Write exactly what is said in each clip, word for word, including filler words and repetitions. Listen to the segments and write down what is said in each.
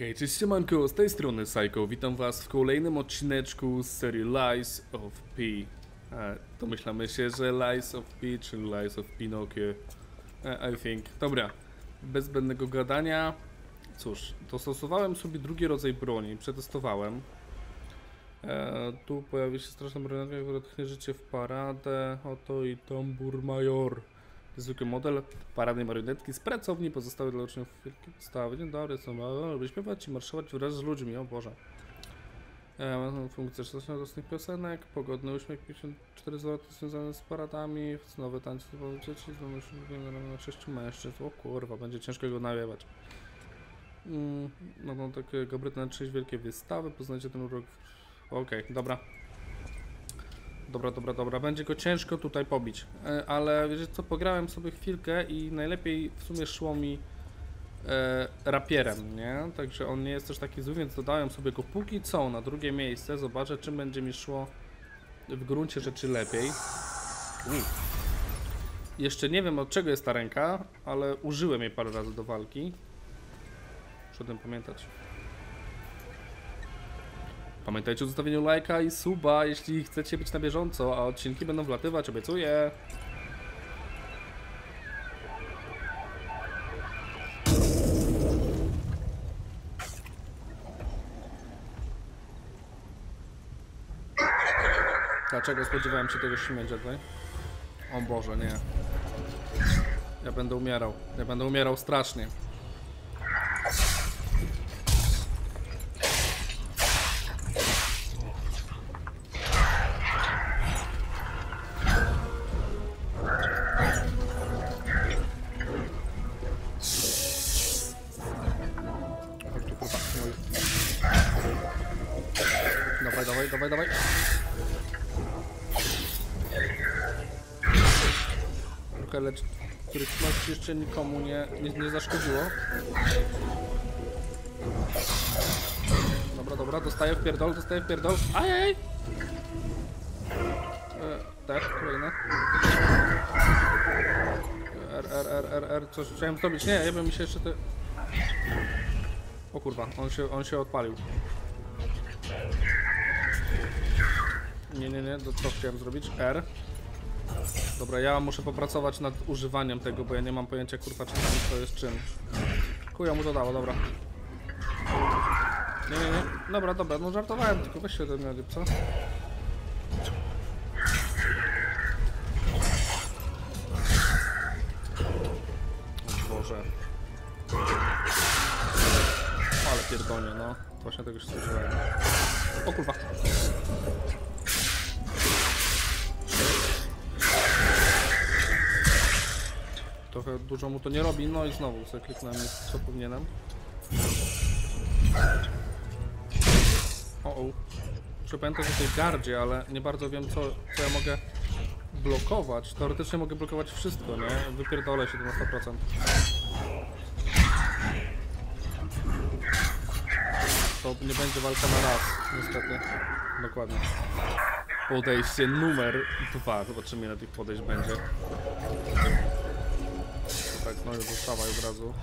Hej, cześć siemanko, z tej strony Psycho, witam was w kolejnym odcineczku z serii Lies of P. E, domyślamy się, że Lies of P, czy Lies of Pinocchio, e, I think. Dobra, bez zbędnego gadania, cóż, dostosowałem sobie drugi rodzaj broni, przetestowałem. E, tu pojawi się straszna broń, która tchnie życie w paradę, oto i tambur major. Zwykły model paradnej marionetki z pracowni pozostały dla uczniów wielkie podstawy. Dzień dobry, co ma wyśpiewać i marszować wraz z ludźmi, o Boże. E, funkcja szesnaście radosnych piosenek, pogodny uśmiech, pięćdziesiąt cztery złote związane z paradami, nowe tańce dla dzieci, na sześciu mężczyzn. O kurwa, będzie ciężko go nawiewać. Mm, no to takie gabryty na sześć wielkie wystawy, poznajcie ten urok. Okej, okay, dobra. Dobra, dobra, dobra, będzie go ciężko tutaj pobić, e, ale wiecie co, pograłem sobie chwilkę i najlepiej w sumie szło mi e, rapierem, nie? Także on nie jest też taki zły, więc dodałem sobie go póki co na drugie miejsce, zobaczę czym będzie mi szło w gruncie rzeczy lepiej. Uf. Jeszcze nie wiem od czego jest ta ręka, ale użyłem jej parę razy do walki. Muszę o tym pamiętać. Pamiętajcie o zostawieniu lajka i suba, jeśli chcecie być na bieżąco, a odcinki będą wlatywać, obiecuję. Dlaczego spodziewałem się tego śmiecia tutaj? O Boże, nie. Ja będę umierał. Ja będę umierał strasznie. Dawaj, dawaj, dawaj, dawaj. Trochę lecz, których jeszcze nikomu nie, nie, nie zaszkodziło. Dobra, dobra, dostaję w pierdol, dostaję w pierdol. Ajaj! E, tak, kolejne. R, R, R, R, R, coś chciałem zrobić. Nie, ja bym mi się jeszcze te... O kurwa, on się, on się odpalił. Nie, nie, nie, to co chciałem zrobić? R. Dobra, ja muszę popracować nad używaniem tego, bo ja nie mam pojęcia kurwa czasami to jest czym. Chuja mu to dało, dobra. Nie, nie, nie. Dobra, dobra, no żartowałem, tylko weź się do mnie, co? O Boże. Ale pierdolnie, no. Właśnie tego się spodziewałem. O kurwa. Trochę dużo mu to nie robi, no i znowu sobie kliknąłem, co powinienem. O, o. Muszę pamiętać o tej gardzie, ale nie bardzo wiem co, co ja mogę blokować. Teoretycznie mogę blokować wszystko, nie? Wypierdolę się to na sto procent. To nie będzie walka na raz, niestety. Dokładnie. Podejście numer dwa. Zobaczymy ile tych podejść będzie. Tak, no już zostawaj od razu.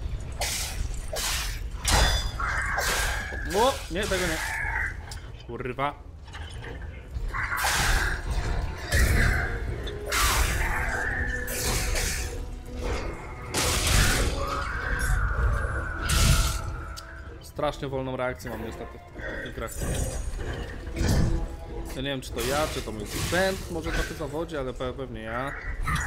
O! Nie, tego nie. Kurwa. Strasznie wolną reakcję mam niestety w tych grach. Ja nie wiem czy to ja, czy to mój sprzęt może trochę zawodzi, ale pewnie ja.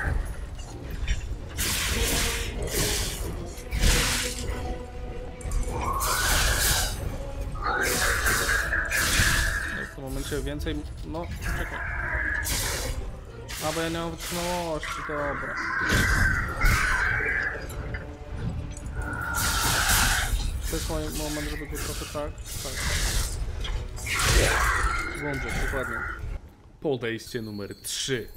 W tym momencie więcej... no, czekaj. A, bo ja nie mam wytrzymałości, dobra. To jest mój moment, żeby go trochę tak, tak. Włączyć, dokładnie. Podejście numer trzy.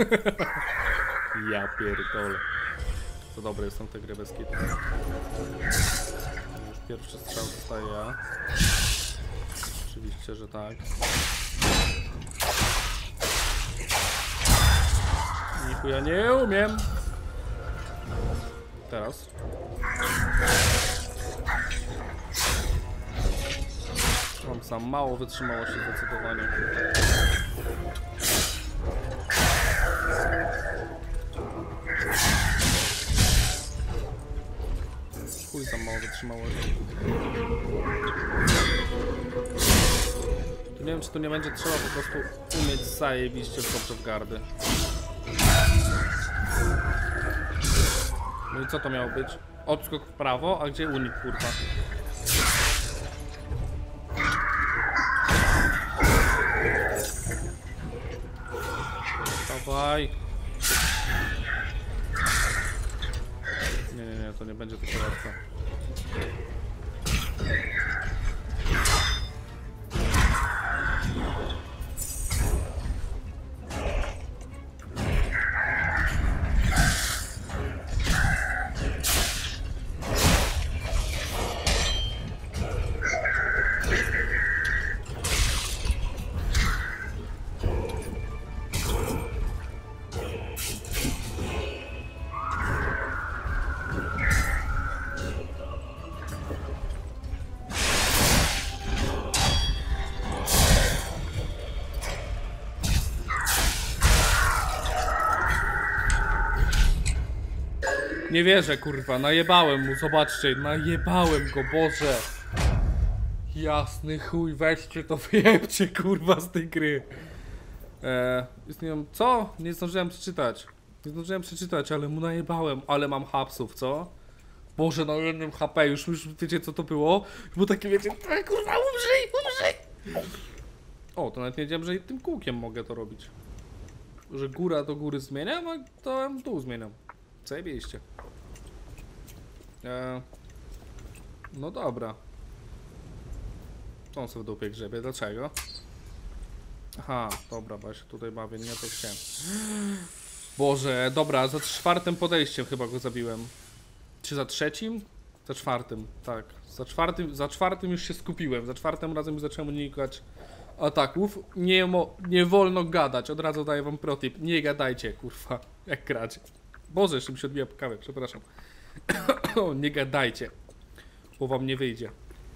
Ja pierdolę. To dobre jest tą tę grę bez kitu. Już pierwszy strzał dostaję ja. Oczywiście, że tak. Nichuja nie umiem. Teraz. Za mało wytrzymało się zdecydowanie. Chuj, za mało wytrzymało się. Nie wiem, czy tu nie będzie trzeba po prostu umieć zajebiście dobrze w gardy. No i co to miało być? Odskok w prawo, a gdzie unik, kurwa? Dawaj. Nie, nie, nie, to nie będzie tylko łatwe. Nie wierzę, kurwa, najebałem mu, zobaczcie, najebałem go, Boże. Jasny chuj, weźcie to, wyjebcie, kurwa, z tej gry. Eee, istnieją, co? Nie zdążyłem przeczytać. Nie zdążyłem przeczytać, ale mu najebałem, ale mam hapsów, co? Boże, na jednym H P, już, już wiecie co to było? Było takie, wiecie, kurwa, umrzyj, umrzyj. O, to nawet nie wiedziałem, że tym kółkiem mogę to robić. Że góra do góry zmieniam, a to dół zmieniam. Zajebiście. Eee, no dobra. On sobie w dupie grzebie, dlaczego? Aha, dobra, bo ja się tutaj bawię, nie to chciałem. Boże, dobra, za czwartym podejściem chyba go zabiłem. Czy za trzecim? Za czwartym, tak. Za czwartym, za czwartym już się skupiłem. Za czwartym razem już zacząłem unikać ataków. Nie, mo, nie wolno gadać, od razu daję wam protip. Nie gadajcie, kurwa, jak grać. Boże, jeszcze mi się odbija kawę, przepraszam. O, nie gadajcie, bo wam nie wyjdzie.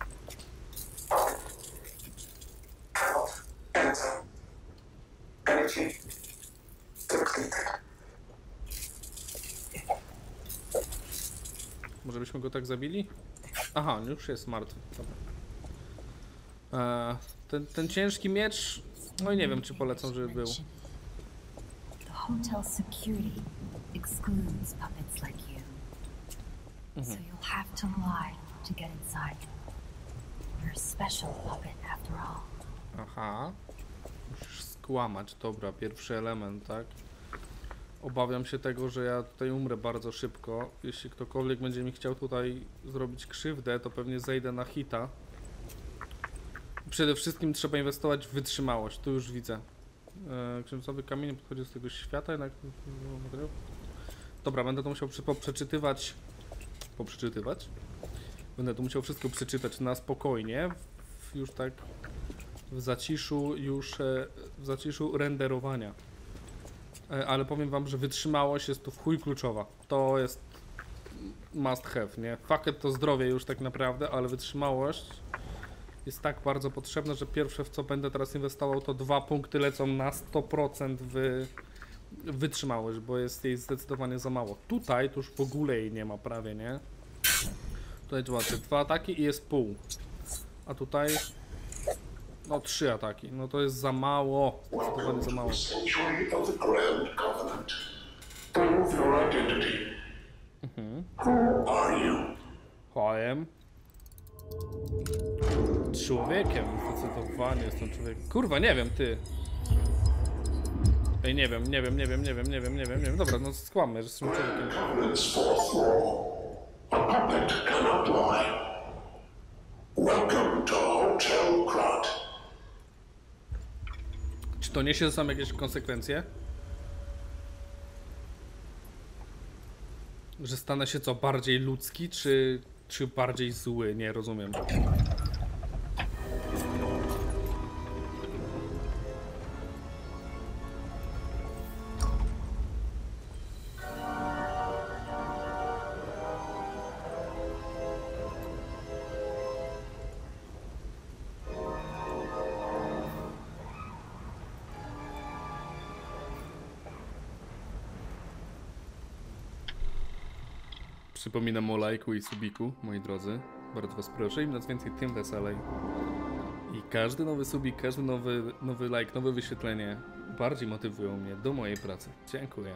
Może byśmy go tak zabili? Aha, już jest martwy. Dobra. Eee, ten, ten ciężki miecz, no i nie wiem, czy polecam, żeby był. The hotel security excludes puppets like you. So you'll have to lie to get inside. You're a special puppet after all. Aha. Musisz skłamać. Dobra, pierwszy element, tak? Obawiam się tego, że ja tutaj umrę bardzo szybko. Jeśli ktokolwiek będzie mi chciał tutaj zrobić krzywdę, to pewnie zejdę na hita. Przede wszystkim trzeba inwestować w wytrzymałość. Tu już widzę. Eee, księżycowy kamień podchodzi z tego świata, jednak... Dobra, będę to musiał przy, poprzeczytywać. Poprzeczytywać? Będę to musiał wszystko przeczytać na spokojnie. W, już tak w zaciszu, już e, w zaciszu renderowania. E, ale powiem wam, że wytrzymałość jest tu w chuj kluczowa. To jest must have, nie? Faket to zdrowie już tak naprawdę, ale wytrzymałość jest tak bardzo potrzebna, że pierwsze, w co będę teraz inwestował, to dwa punkty lecą na sto procent w wytrzymałość, bo jest jej zdecydowanie za mało. Tutaj to już w ogóle jej nie ma prawie, nie? Tutaj zobaczcie, dwa ataki i jest pół. A tutaj no trzy ataki. No to jest za mało. Zdecydowanie za mało. Mhm. Powiem. Człowiekiem, zdecydowanie jestem człowiekiem. Kurwa, nie wiem, ty. Ej, nie wiem, nie wiem, nie wiem, nie wiem, nie wiem, nie wiem, nie wiem. Dobra, no skłammy, że jestem człowiekiem. Czy to niesie ze sobą jakieś konsekwencje? Że stanę się co, bardziej ludzki, czy, czy bardziej zły? Nie rozumiem. Przypominam o lajku i subiku, moi drodzy. Bardzo was proszę, im nas więcej, tym weselej. I każdy nowy subik, każdy nowy, nowy like, nowe wyświetlenie bardziej motywują mnie do mojej pracy. Dziękuję.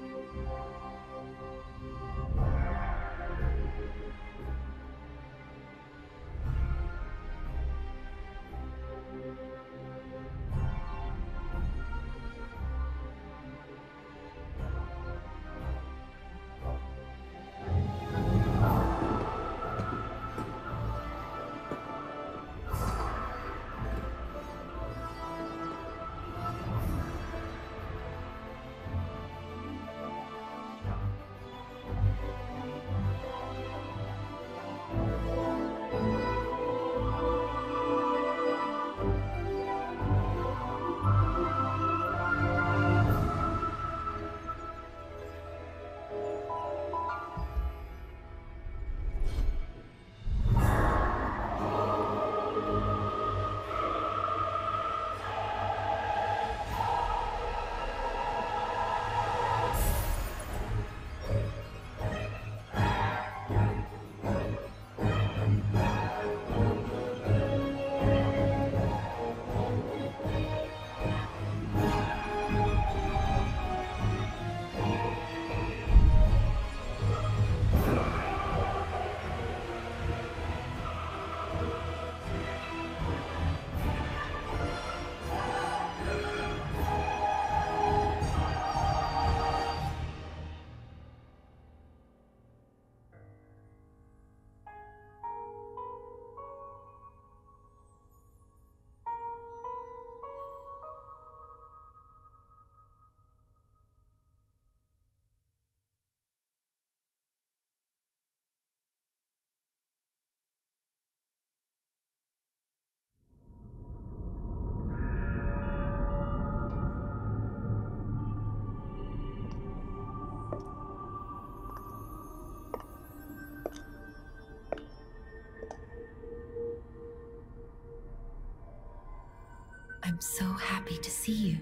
I'm so happy to see you.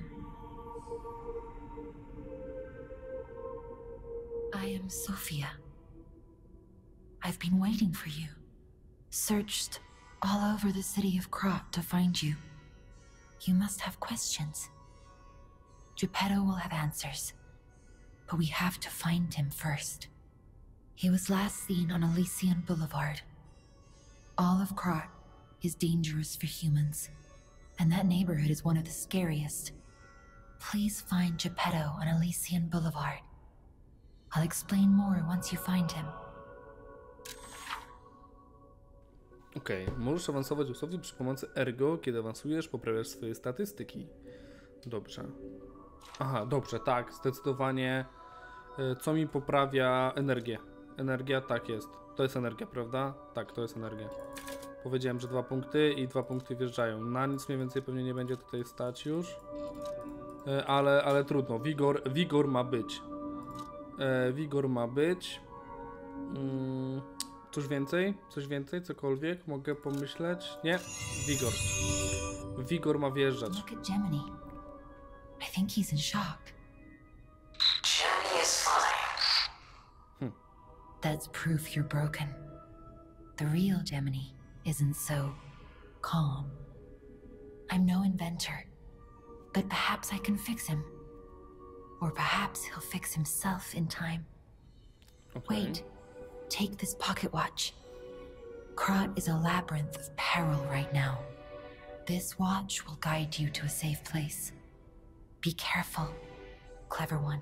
I am Sophia. I've been waiting for you. Searched all over the city of Krat to find you. You must have questions. Geppetto will have answers, but we have to find him first. He was last seen on Elysian Boulevard. All of Krat is dangerous for humans, and that neighborhood is one of the scariest. Please find Geppetto on Elysian Boulevard. I'll explain more once you find him. Okej, okay. Możesz awansować dosłownie przy pomocy ergo, kiedy awansujesz, poprawiasz swoje statystyki. Dobrze. Aha, dobrze, tak, zdecydowanie. Co mi poprawia energię? Energia, tak jest. To jest energia, prawda? Tak, to jest energia. Powiedziałem, że dwa punkty i dwa punkty wjeżdżają. Na nic mniej więcej pewnie nie będzie tutaj stać już. Ale, ale trudno. Wigor, wigor ma być. Wigor ma być. Hmm. Coś więcej? Coś więcej? Cokolwiek? Mogę pomyśleć? Nie? Wigor. Wigor ma wjeżdżać. Look at Gemini. I think he's in shock. Gemini is fine. Hmm. That's proof you're broken. The real Gemini isn't so calm. I'm no inventor, but perhaps I can fix him. Or perhaps he'll fix himself in time. Okay. Wait. Take this pocket watch. Krat is a labyrinth of peril right now. This watch will guide you to a safe place. Be careful, clever one.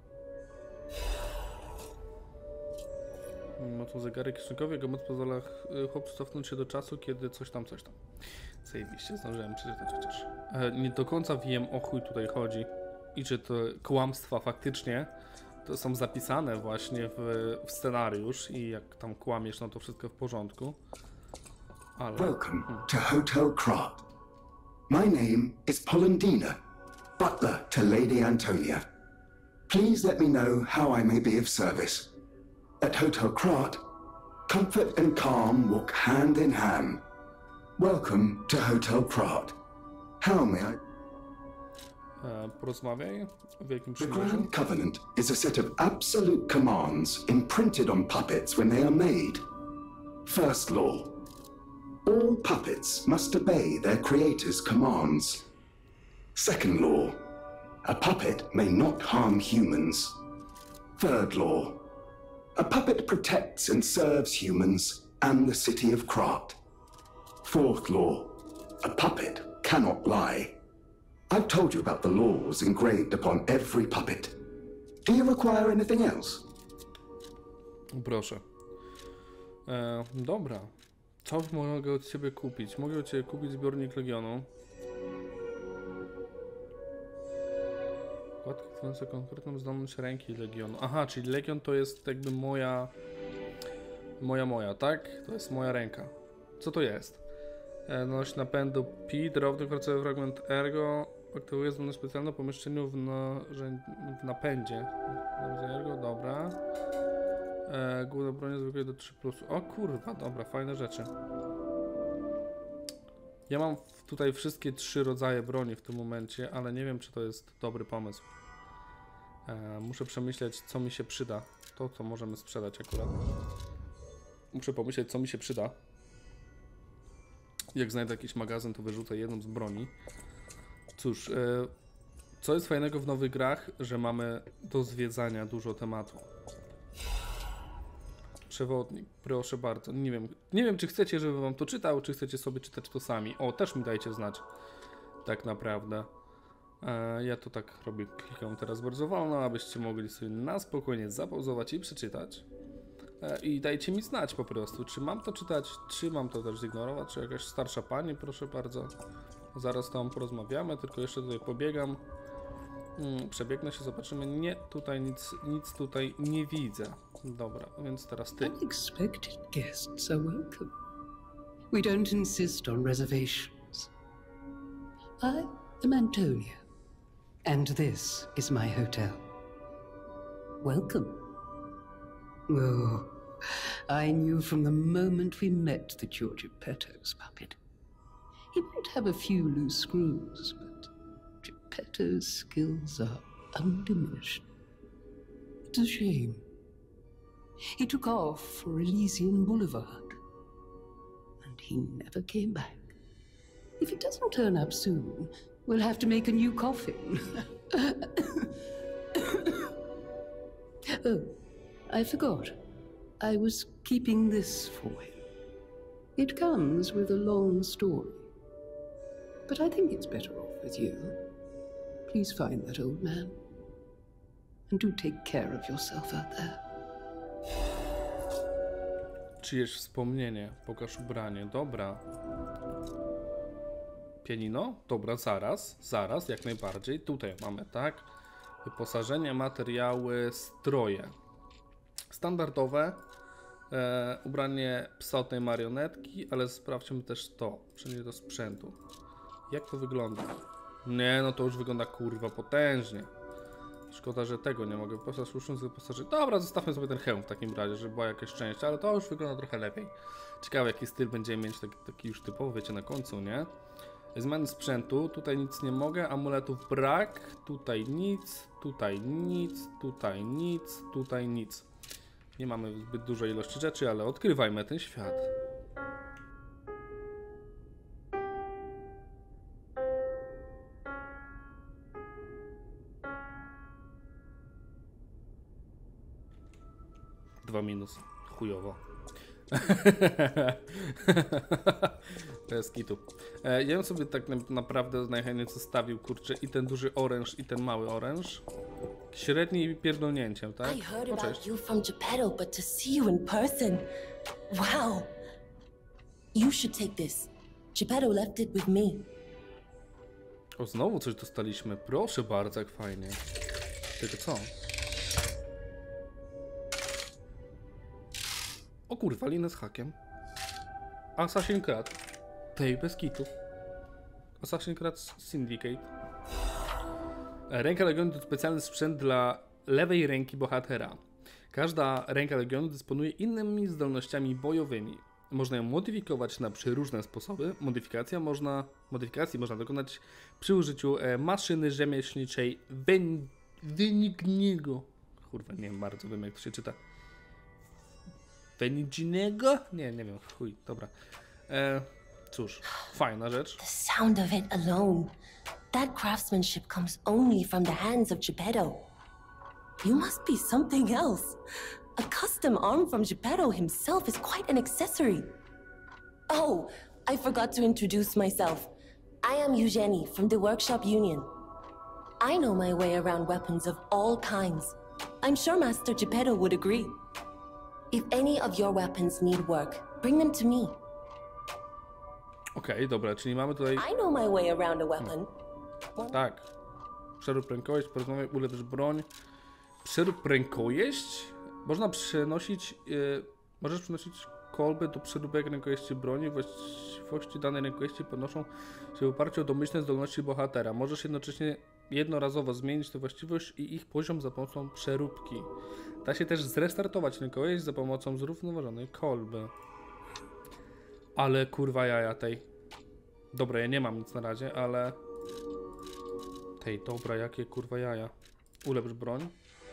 Ma tu zegarek kieszonkowy, jego moc pozwala chłopcu cofnąć się do czasu, kiedy coś tam, coś tam. Zajebiście, zdążyłem przeczytać chociaż. E, nie do końca wiem, o chuj tutaj chodzi. I czy to kłamstwa faktycznie to są zapisane właśnie w, w scenariusz i jak tam kłamiesz, no to wszystko w porządku. Ale... Welcome to Hotel Krat. My name is Polendina, butler to Lady Antonia. Please let me know how I may be of service. At Hotel Krat, comfort and calm walk hand in hand. Welcome to Hotel Krat. How may I... E, porozmawiaj o Wielkim The Przymierzu. Grand Covenant is a set of absolute commands imprinted on puppets when they are made. First law. All puppets must obey their creator's commands. Second law. A puppet may not harm humans. Third law. A puppet protects and serves humans and the city of Krat. Fourth law. A puppet cannot lie. I've told you about the laws engraved upon every puppet. Do you require anything else? Proszę. E, dobra. Co mogę od ciebie kupić? Mogę od ciebie kupić zbiornik Legionu. Kładki tworzące konkretną zdolność ręki Legionu. Aha, czyli Legion to jest jakby moja... Moja, moja, tak? To jest moja ręka. Co to jest? E, noś napędu P, drobny kwarcowy fragment Ergo. Aktywuje zdolność specjalną w pomieszczeniu w, na, w napędzie. Ergo, dobra. E, główna broń zwykle do trzy plus. O kurwa, dobra, fajne rzeczy. Ja mam tutaj wszystkie trzy rodzaje broni w tym momencie, ale nie wiem, czy to jest dobry pomysł. E, muszę przemyśleć, co mi się przyda. To, co możemy sprzedać akurat. Muszę pomyśleć, co mi się przyda. Jak znajdę jakiś magazyn, to wyrzucę jedną z broni. Cóż, e, co jest fajnego w nowych grach, że mamy do zwiedzania dużo tematu. Przewodnik, proszę bardzo. Nie wiem, nie wiem, czy chcecie, żebym wam to czytał, czy chcecie sobie czytać to sami. O, też mi dajcie znać. Tak naprawdę. E, ja to tak robię, klikam teraz bardzo wolno, abyście mogli sobie na spokojnie zapauzować i przeczytać. E, I dajcie mi znać po prostu, czy mam to czytać, czy mam to też zignorować, czy jakaś starsza pani, proszę bardzo. Zaraz tam porozmawiamy, tylko jeszcze tutaj pobiegam. Hmm, przebiegnę się, zobaczymy. Nie, tutaj nic, nic tutaj nie widzę. Dobra, więc teraz ty. Unexpected guests are welcome. We don't insist on reservations. I am Antonia, and this is my hotel. Welcome. Oh, I knew from the moment we met that you're Geppetto's puppet. He might have a few loose screws, but Geppetto's skills are undiminished. It's a shame. He took off for Elysian Boulevard, and he never came back. If he doesn't turn up soon, we'll have to make a new coffin. Oh, I forgot. I was keeping this for him. It comes with a long story, but I think it's better off with you. Please find that old man, and do take care of yourself out there. Czyjeś wspomnienie, pokaż ubranie, dobra. Pianino? Dobra, zaraz, zaraz, jak najbardziej. Tutaj mamy, tak? Wyposażenie, materiały, stroje. Standardowe. E, ubranie psotnej marionetki, ale sprawdźmy też to. Przejdzie do sprzętu. Jak to wygląda? Nie, no to już wygląda kurwa potężnie. Szkoda, że tego nie mogę. Postać słuszcząc wyposażenie. Dobra, zostawmy sobie ten hełm w takim razie, żeby była jakieś szczęście, ale to już wygląda trochę lepiej. Ciekawe, jaki styl będziemy mieć, taki, taki już typowy, wiecie, na końcu, nie? Zmiany sprzętu, tutaj nic nie mogę, amuletów brak, tutaj nic, tutaj nic, tutaj nic, tutaj nic. Nie mamy zbyt dużej ilości rzeczy, ale odkrywajmy ten świat. Dwa minus. Chujowo. Bez kitu. E, ja bym sobie tak naprawdę najchętniej zostawił, kurczę, i ten duży oręż, i ten mały oręż. Średni pierdolnięciem, tak? I heard O, about cześć. you from Geppetto, but to see you in person, wow. You should take this. Geppetto left it with me. O, znowu coś dostaliśmy. Proszę bardzo, jak fajnie. Tylko co? O kurwa, linę z hakiem. Assassin's Creed. Tej bez kitu. Assassin's Creed Syndicate. Ręka Legionu to specjalny sprzęt dla lewej ręki bohatera. Każda ręka Legionu dysponuje innymi zdolnościami bojowymi. Można ją modyfikować na przeróżne sposoby. Modyfikacja można, modyfikacji można dokonać przy użyciu e, maszyny rzemieślniczej Wen, Wenigniego. Kurwa, nie wiem bardzo wiem jak to się czyta. Wenigniego? Nie, nie wiem, chuj, dobra. E, cóż, fajna rzecz. The sound of it alone. That craftsmanship comes only from the hands of Geppetto. You must be something else. A custom arm from Geppetto himself is quite an accessory. Oh, I forgot to introduce myself. I am Eugenie from the Workshop Union. I know my way around weapons of all kinds. I'm sure Master Geppetto would agree. If any of your weapons need work, bring them to me. Okej, okay, dobra, czyli mamy tutaj... I know my way around a weapon. Hmm. Tak. Przerób rękojeść, porozmawiaj, ulepsz broń. Przerób rękojeść? Można przenosić... Yy, możesz przenosić kolby do przeróbek rękojeści broni. Właściwości danej rękojeści podnoszą się w oparciu o domyślne zdolności bohatera. Możesz jednocześnie jednorazowo zmienić tę właściwość i ich poziom za pomocą przeróbki. Da się też zrestartować rękojeść za pomocą zrównoważonej kolby. Ale kurwa jaja tej. Dobra, ja nie mam nic na razie, ale... Tej, dobra, jakie kurwa jaja. Ulepsz broń.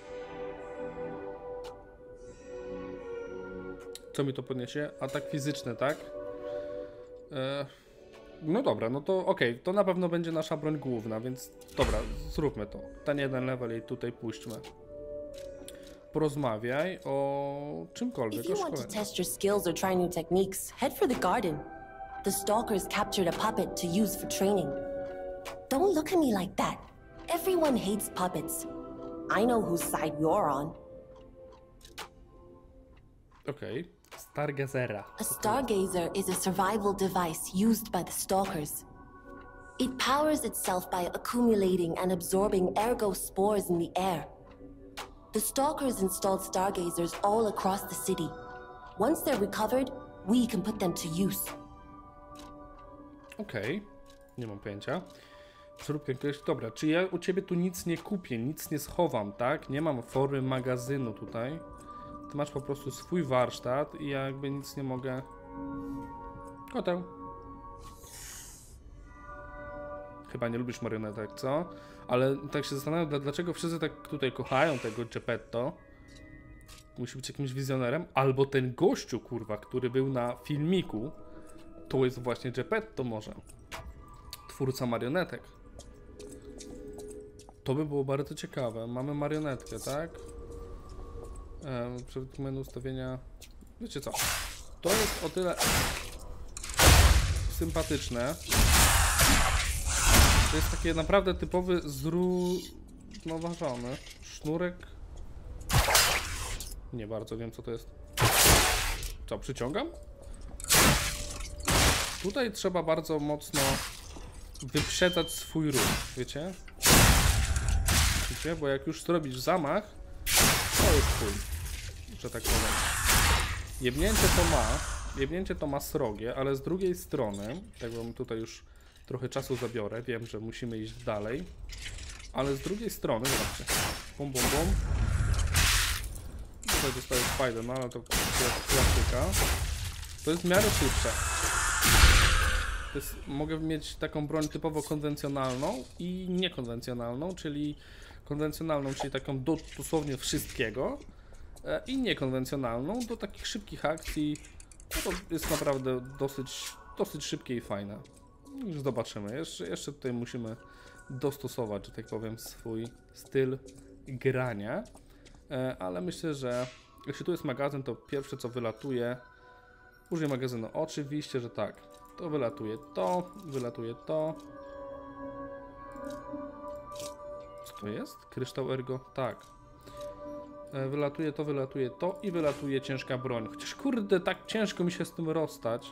Co mi to podniesie? Atak fizyczny, tak? E... No dobra, no to okej, okay, to na pewno będzie nasza broń główna, więc dobra, zróbmy to. Ten jeden level i tutaj puśćmy. Porozmawiaj o czymkolwiek. If you want to test your skills or try new techniques, head for the garden. The stalkers captured a puppet to use for training. Don't look at me like that. Everyone hates puppets. I know whose side you're on. Okej. Okay. Stargazera. A stargazer is a survival device used by the stalkers. It powers itself by accumulating and absorbing ergo spores in the air. The stalkers installed stargazers all across the city. Once they're recovered, we can put them to use. Okej, okay. Nie mam pojęcia. Przeróbkę jakiegoś... Dobra, czy ja u ciebie tu nic nie kupię, nic nie schowam, tak? Nie mam formy magazynu tutaj. Ty masz po prostu swój warsztat i ja jakby nic nie mogę... Koteł. Chyba nie lubisz marionetek, co? Ale tak się zastanawiam, dlaczego wszyscy tak tutaj kochają tego Geppetto. Musi być jakimś wizjonerem. Albo ten gościu, kurwa, który był na filmiku, to jest właśnie Geppetto może. Twórca marionetek. To by było bardzo ciekawe. Mamy marionetkę, tak? Ehm, przed menu ustawienia... Wiecie co? To jest o tyle sympatyczne. To jest takie naprawdę typowy zrównoważony sznurek. Nie bardzo wiem co to jest. Co, przyciągam? Tutaj trzeba bardzo mocno wyprzedzać swój ruch, wiecie? Wiecie? Bo jak już zrobisz zamach, to już chuj, że tak powiem. Jebnięcie to ma, jebnięcie to ma srogie, ale z drugiej strony, tak bym tutaj już trochę czasu zabiorę, wiem, że musimy iść dalej, ale z drugiej strony, zobaczcie, bum bum bum. Tutaj dostaję Spider, no ale to klasyka. To jest w miarę szybsze. To jest, mogę mieć taką broń typowo konwencjonalną i niekonwencjonalną, czyli konwencjonalną, czyli taką do dosłownie wszystkiego, i niekonwencjonalną do takich szybkich akcji. No to jest naprawdę dosyć, dosyć szybkie i fajne. Już zobaczymy. Jeszcze, jeszcze tutaj musimy dostosować, że tak powiem, swój styl grania. Ale myślę, że jeśli tu jest magazyn, to pierwsze co wylatuje, użyję magazynu. Oczywiście, że tak. To wylatuje to, wylatuje to. Co to jest? Kryształ ergo? Tak. Wylatuje to, wylatuje to i wylatuje ciężka broń. Chociaż kurde, tak ciężko mi się z tym rozstać.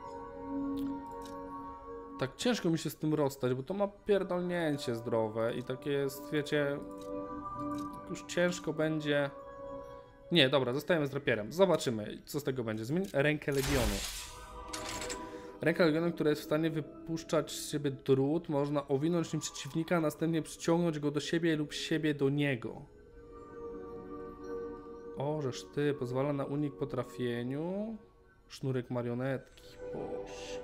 Tak ciężko mi się z tym rozstać, bo to ma pierdolnięcie zdrowe i takie jest, wiecie, już ciężko będzie. Nie, dobra, zostajemy z rapierem. Zobaczymy, co z tego będzie. Zmień rękę Legionu. Ręka Legionu, która jest w stanie wypuszczać z siebie drut, można owinąć nim przeciwnika, a następnie przyciągnąć go do siebie lub siebie do niego. O, żeż ty, pozwala na unik po trafieniu. Sznurek marionetki. Boż.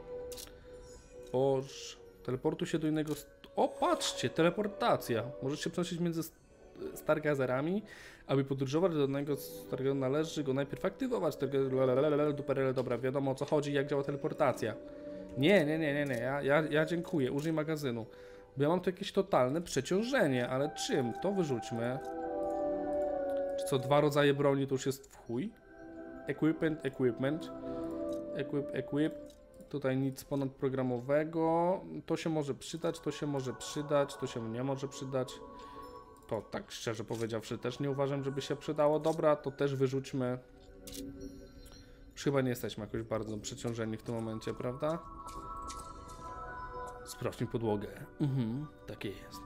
Boż. Teleportuj się do innego... O, patrzcie, teleportacja. Możesz się przenosić między Stargazerami. Aby podróżować do danego Stargazeru, należy go najpierw aktywować. Dobra, wiadomo o co chodzi, jak działa teleportacja. Nie, nie, nie, nie, nie. Ja, ja, ja dziękuję. Użyj magazynu. Bo ja mam tu jakieś totalne przeciążenie, ale czym? To wyrzućmy. Czy co, dwa rodzaje broni to już jest w chuj? Equipment, equipment. Equip, equip. Tutaj nic ponadprogramowego. To się może przydać, to się może przydać, to się nie może przydać. To tak szczerze powiedziawszy też nie uważam, żeby się przydało. Dobra, to też wyrzućmy. Już chyba nie jesteśmy jakoś bardzo przeciążeni w tym momencie, prawda? Sprawdź mi podłogę. Mhm, takie jest.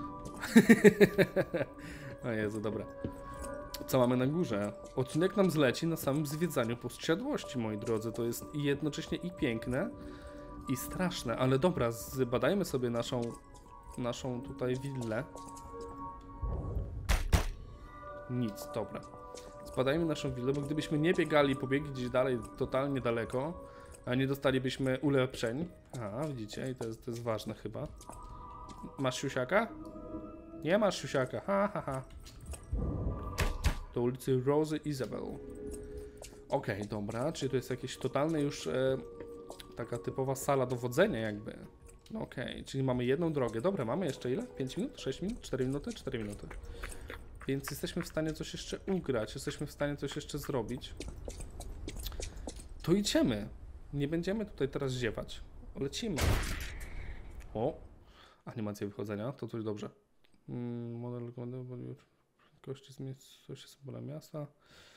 O Jezu, dobra. Co mamy na górze? Odcinek nam zleci na samym zwiedzaniu posiadłości, moi drodzy. To jest jednocześnie i piękne, i straszne. Ale dobra, zbadajmy sobie naszą, naszą tutaj willę. Nic, dobra. Zbadajmy naszą willę, bo gdybyśmy nie biegali, pobiegli gdzieś dalej, totalnie daleko, a nie dostalibyśmy ulepszeń. A, widzicie, i to jest, to jest ważne chyba. Masz siusiaka? Nie masz siusiaka, ha, ha, ha. Do ulicy Rosy Isabel. Okej, okay, dobra, czyli to jest jakieś totalne już e, taka typowa sala dowodzenia jakby. Okej, okay, czyli mamy jedną drogę. Dobra, mamy jeszcze ile? pięć minut? sześć minut? cztery minuty? cztery minuty. Więc jesteśmy w stanie coś jeszcze ugrać, jesteśmy w stanie coś jeszcze zrobić. To idziemy. Nie będziemy tutaj teraz ziewać. Lecimy. O, animacja wychodzenia, to coś dobrze. Hmm, model kości z miejscowości symbole miasta.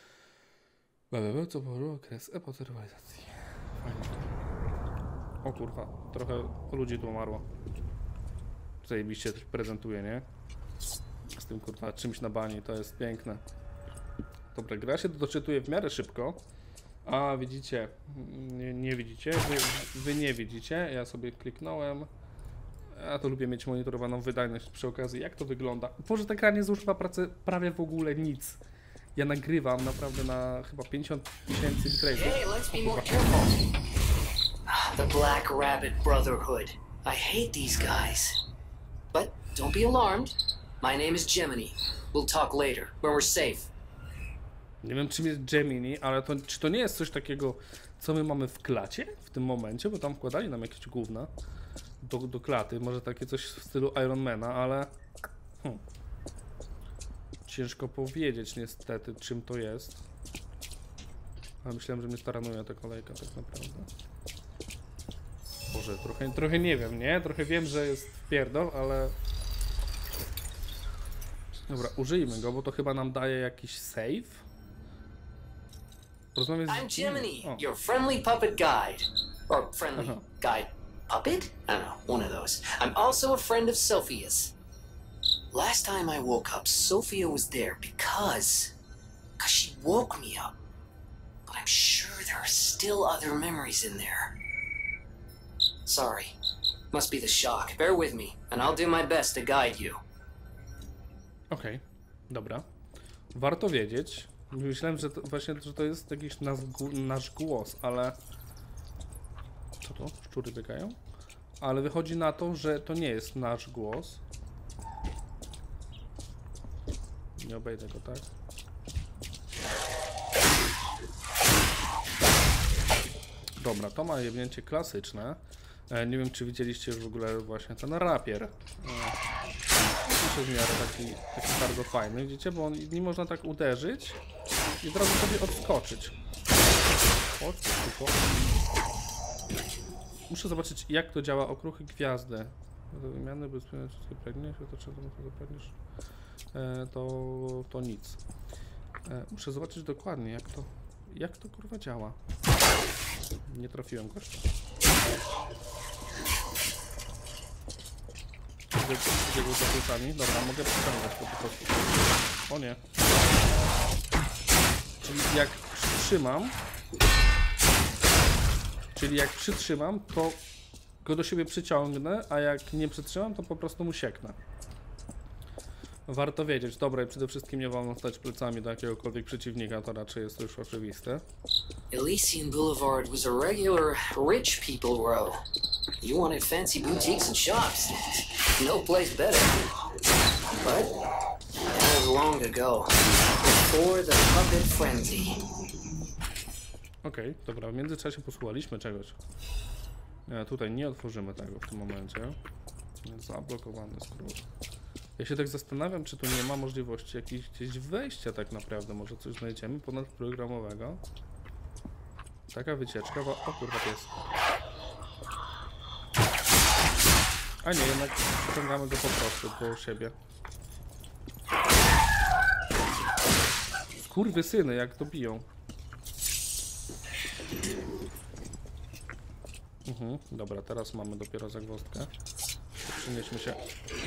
Co było okres epoterwalizacji. Fajnie. O kurwa, trochę ludzi tu umarło. Zajebiście coś prezentuje, nie? Z tym kurwa czymś na bani, to jest piękne. Dobra, gra się doczytuje w miarę szybko. A widzicie, nie, nie widzicie, wy, wy nie widzicie, ja sobie kliknąłem. Ja to lubię mieć monitorowaną wydajność przy okazji, jak to wygląda. Boże, ta gra nie zużywa pracy prawie w ogóle nic. Ja nagrywam naprawdę na chyba pięćdziesiąt tysięcy biterate'ów. Hey, let's be more careful. The Black Rabbit Brotherhood. I hate these guys. But don't be alarmed. My name is Gemini. We'll talk later, when we're safe. Nie wiem, czym jest Gemini, ale to, czy to nie jest coś takiego, co my mamy w klacie w tym momencie, bo tam wkładali nam jakieś gówna do, do klaty, może takie coś w stylu Ironmana, ale hmm. ciężko powiedzieć niestety, czym to jest. Ale myślałem, że mnie staranuje ta kolejka tak naprawdę. Boże, trochę, trochę nie wiem, nie? Trochę wiem, że jest wpierdol, ale... Dobra, użyjmy go, bo to chyba nam daje jakiś save. I'm Gemini, your friendly puppet guide. Or friendly uh-huh. guide puppet? I don't know, one of those. I'm also a friend of Sophia's. Last time I woke up, Sophia was there because... Because she woke me up. But I'm sure there are still other memories in there. Sorry. Must be the shock. Bear with me, and I'll do my best to guide you. Okej, okay, dobra. Warto wiedzieć. Myślałem, że to właśnie że to jest jakiś nasz, nasz głos, ale... Co to? Szczury biegają? Ale wychodzi na to, że to nie jest nasz głos. Nie obejdę go, tak? Dobra, to ma jebnięcie klasyczne. E, nie wiem, czy widzieliście już w ogóle właśnie ten rapier. E, to jest w miarę taki, taki bardzo fajny, widzicie? Bo on, nie można tak uderzyć i od razu sobie odskoczyć. Chodź, tylko. Muszę zobaczyć, jak to działa okruchy gwiazdy. Do wymiany bezpiecznej pragniesz, to czego zapewnisz? E, to, to nic. E, muszę zobaczyć dokładnie, jak to, jak to kurwa działa. Nie trafiłem gościa. Biegł za plecami. Dobra, mogę przyciągać to po prostu. O nie. Czyli jak przytrzymam, czyli jak przytrzymam, to go do siebie przyciągnę, a jak nie przytrzymam, to po prostu mu sieknę. Warto wiedzieć. Dobra, i przede wszystkim nie wolno stać plecami do jakiegokolwiek przeciwnika, to raczej jest już oczywiste. Elysian Boulevard was a regular rich people row. You wanted fancy boutiques and shops. No place better. But that was long ago. Before the puppet frenzy. Okej, okay, dobra, w międzyczasie posłuchaliśmy czegoś. Nie, tutaj nie otworzymy tego w tym momencie. Jest zablokowany skrót. Ja się tak zastanawiam, czy tu nie ma możliwości jakiegoś gdzieś wejścia tak naprawdę. Może coś znajdziemy ponadprogramowego. Taka wycieczka, bo... O kurwa, to jest. A nie, jednak ściągamy go po prostu po siebie. Skurwysyny, jak to biją. Mhm, dobra, teraz mamy dopiero zagwozdkę. Przenieśmy się.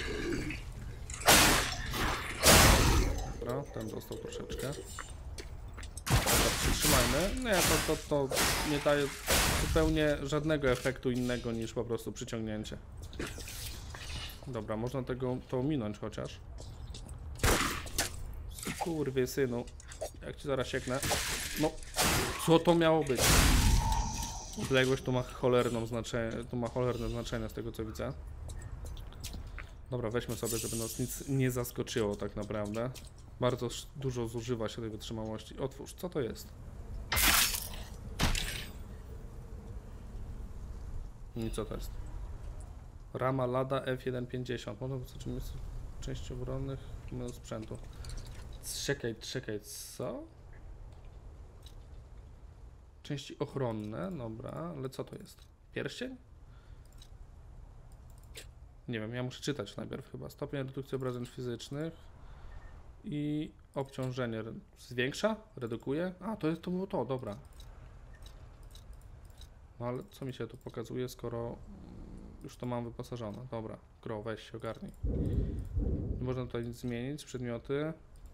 Dobra, ten dostał troszeczkę. Dobra, przytrzymajmy. Nie, to, to, to nie daje zupełnie żadnego efektu innego niż po prostu przyciągnięcie. Dobra, można tego to ominąć chociaż. Kurwy synu. Jak ci zaraz sieknę. No, co to miało być? Odległość tu ma cholerną znaczenie, tu ma cholerne znaczenie z tego co widzę. Dobra, weźmy sobie, żeby nas nic nie zaskoczyło tak naprawdę. Bardzo dużo zużywa się tej wytrzymałości. Otwórz, co to jest? I co to jest? Rama Lada F sto pięćdziesiąt. Można być czymś części obronnych sprzętu. Czekaj, czekaj, co? Części ochronne, dobra, ale co to jest? Pierścień? Nie wiem, ja muszę czytać najpierw chyba. Stopień redukcji obrażeń fizycznych i obciążenie zwiększa? Redukuje? A, to, jest, to było to, dobra. No ale co mi się tu pokazuje, skoro już to mam wyposażone? Dobra, gro, weź się ogarnij. Nie można tutaj nic zmienić, przedmioty.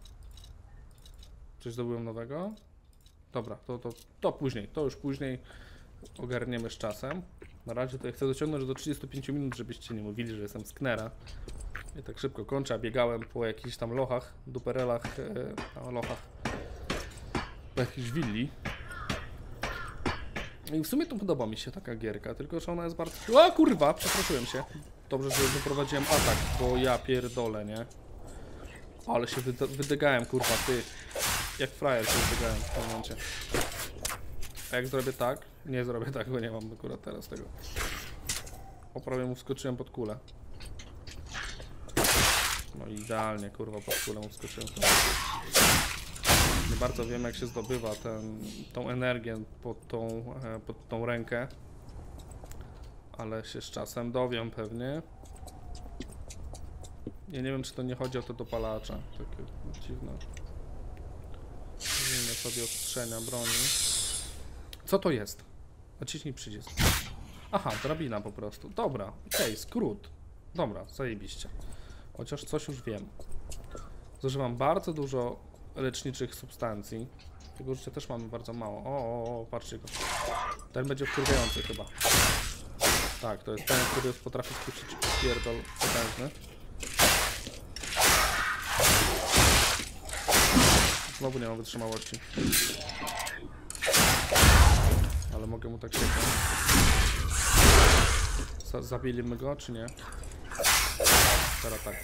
Coś zdobyłem nowego? Dobra, to, to, to później, to już później ogarniemy z czasem. Na razie to ja chcę dociągnąć do trzydziestu pięciu minut, żebyście nie mówili, że jestem sknera. I tak szybko kończę, a biegałem po jakichś tam lochach, duperelach, e, lochach, po jakiejś willi. I w sumie to podoba mi się taka gierka, tylko że ona jest bardzo... O kurwa, przeprosiłem się. Dobrze, że wyprowadziłem atak, bo ja pierdolę, nie? Ale się wyde wydygałem, kurwa, ty. Jak frajer się wydygałem w tym momencie. A jak zrobię tak? Nie zrobię tak, bo nie mam akurat teraz tego. O, prawie mu wskoczyłem pod kulę. No idealnie, kurwa, pod kulę mu wskoczyłem. Nie bardzo wiem, jak się zdobywa ten, tą energię pod tą, pod tą rękę. Ale się z czasem dowiem pewnie. Ja nie wiem, czy to nie chodzi o te dopalacza. Takie dziwne. Zmienię sobie ostrzenia broni. Co to jest? Naciśnij przycisk. Aha, drabina po prostu. Dobra, okej, okay, skrót. Dobra, zajebiście. Chociaż coś już wiem. Zużywam bardzo dużo leczniczych substancji. Tego życia też mamy bardzo mało. O, o, o, patrzcie go. Ten będzie wkurwiający chyba. Tak, to jest ten, który potrafi spuścić pierdol potężny. Znowu nie mam wytrzymałości. Ale mogę mu tak siekać. Zabilimy go, czy nie? Teraz tak.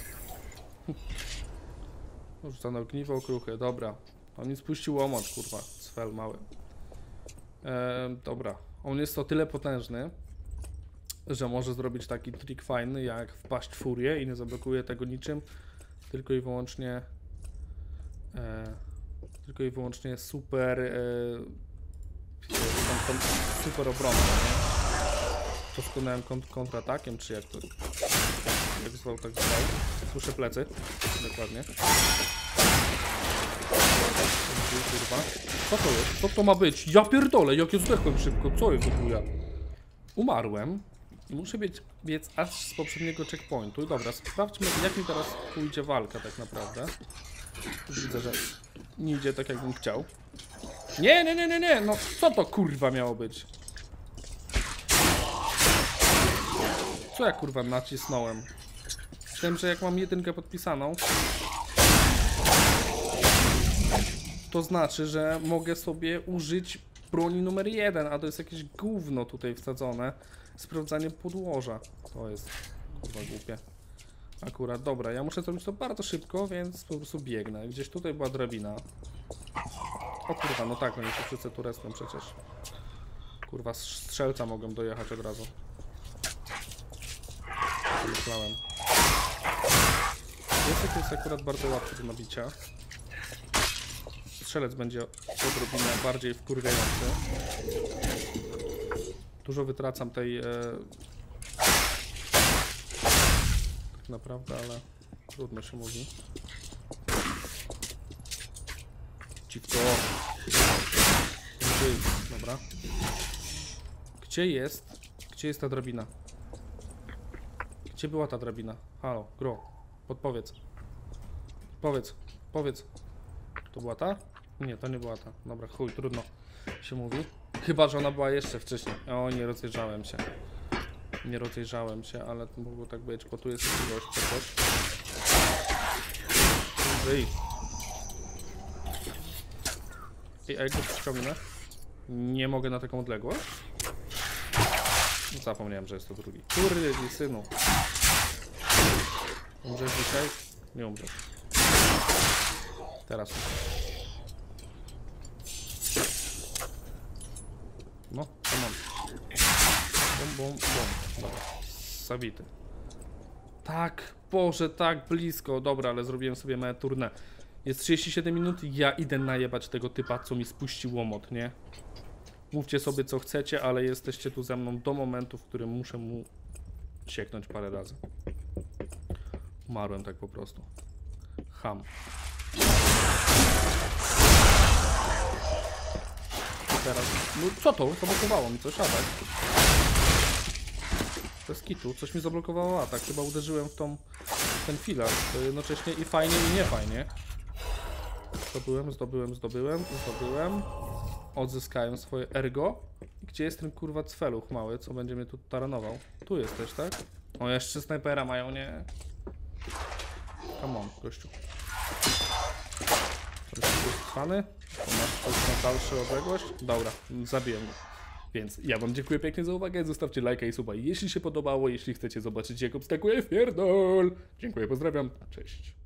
Rzucano ogniwo, okruchy, dobra. On mi spuścił łomot, kurwa, cfel mały. Eee, dobra, on jest o tyle potężny, że może zrobić taki trik fajny, jak wpaść w furię i nie zablokuje tego niczym, tylko i wyłącznie e, tylko i wyłącznie super e, tą, tą super obronę, nie? Doskonałym kont kontratakiem, czy jak to jak zwał, tak zwał. Słyszę plecy, dokładnie. Kurwa. Co to jest? Co to ma być? Ja pierdolę, jak ja zdechłem szybko, co jest w ogóle? Umarłem i muszę biec, biec aż z poprzedniego checkpointu. Dobra, sprawdźmy, jak mi teraz pójdzie walka tak naprawdę. Widzę, że nie idzie tak, jakbym chciał. Nie, nie, nie, nie, nie, no co to kurwa miało być? Co ja kurwa nacisnąłem? Myślałem, że jak mam jedynkę podpisaną, to znaczy, że mogę sobie użyć broni numer jeden, a to jest jakieś gówno tutaj wsadzone. Sprawdzanie podłoża. To jest kurwa głupie. Akurat, dobra, ja muszę zrobić to bardzo szybko, więc po prostu biegnę. Gdzieś tutaj była drabina. O kurwa, no tak, no nie się wszyscy tu restem przecież. Kurwa, strzelca mogłem dojechać od razu. Myślałem. Piesek jest akurat bardzo łatwy do nabicia. Strzelec będzie odrobinę bardziej wkurwiający. Dużo wytracam tej... E... tak naprawdę, ale trudno się mówi. Dziwko. Dobra. Gdzie jest? Gdzie jest ta drabina? Gdzie była ta drabina? Halo, gro. Podpowiedz. Powiedz, powiedz. To była ta? Nie, to nie była ta. Dobra, chuj, trudno się mówi. Chyba, że ona była jeszcze wcześniej. O, nie rozejrzałem się. Nie rozejrzałem się, ale to mogło tak być, bo tu jest jakiegoś czegoś. Ej. Ej, a jak to przypomnę? Nie mogę na taką odległość? Zapomniałem, że jest to drugi. Kurde, synu. Umrzesz dzisiaj? Nie umrzesz. Teraz umrzesz. No, to mam. Bum, bum, bum. Dobra. Zabity. Tak, Boże, tak blisko. Dobra, ale zrobiłem sobie małe tournée. Jest trzydzieści siedem minut, ja idę najebać tego typa, co mi spuścił łomot, nie? Mówcie sobie co chcecie, ale jesteście tu ze mną do momentu, w którym muszę mu sieknąć parę razy. Umarłem tak po prostu. Ham. I teraz... No co to? Zablokowało mi coś, atak. Bez kitu, coś mi zablokowało atak. Chyba uderzyłem w tą... ten filar. To jednocześnie i fajnie, i nie fajnie. Zdobyłem, zdobyłem, zdobyłem, zdobyłem. Odzyskałem swoje ergo. Gdzie jest ten kurwa cweluch mały, co będzie mnie tu taranował? Tu jesteś, tak? O, jeszcze snajpera mają, nie? Come on, gościu. Jesteś trwany? Masz na dalszą odległość? Dobra, zabiję go. Więc ja wam dziękuję pięknie za uwagę, zostawcie lajka i suba, jeśli się podobało, jeśli chcecie zobaczyć jak obskakuje pierdol. Dziękuję, pozdrawiam, cześć.